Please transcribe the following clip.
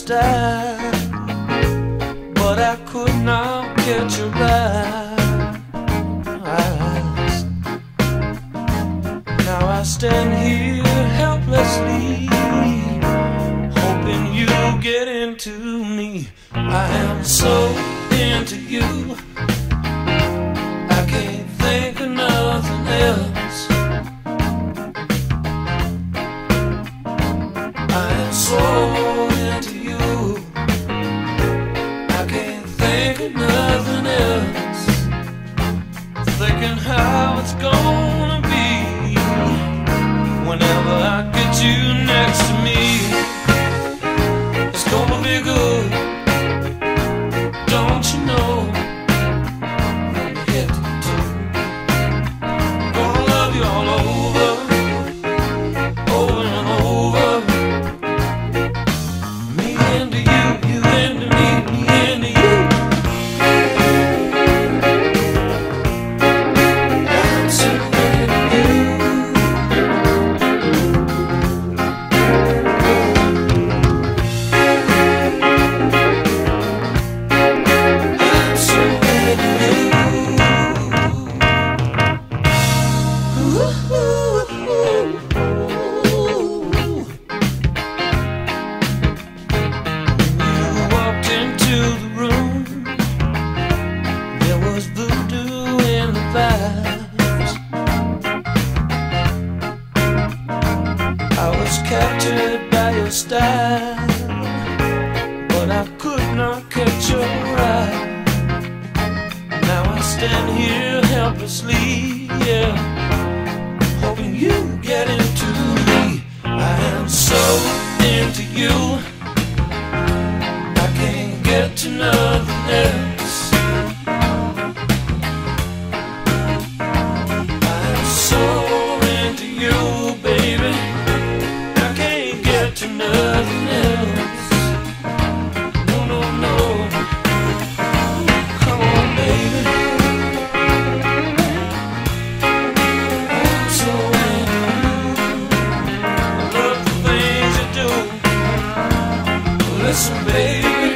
style, but I could not catch your eyes. Now I stand here helplessly, hoping you get into me. I am so into you, I can't think of nothing else. I am so into you, I can't think of nothing else. Thinking how it's gonna be whenever I get you next to me. It's gonna be good, don't you know? When you get to, gonna love you all over, over and over. Me into you, you into me, me into you. I'm so into you. I'm so into you. You walked into the room, there was voodoo in the vibes. I was captured by your style, but I could not catch your eye. Now I stand here helplessly, yeah, hoping you get into me. I am so into you, I can't get to nothing else. I am so into you, baby, I can't get to nothing else. No, no, no, come on, baby. I'm so into you, I love the things you do. Listen, baby,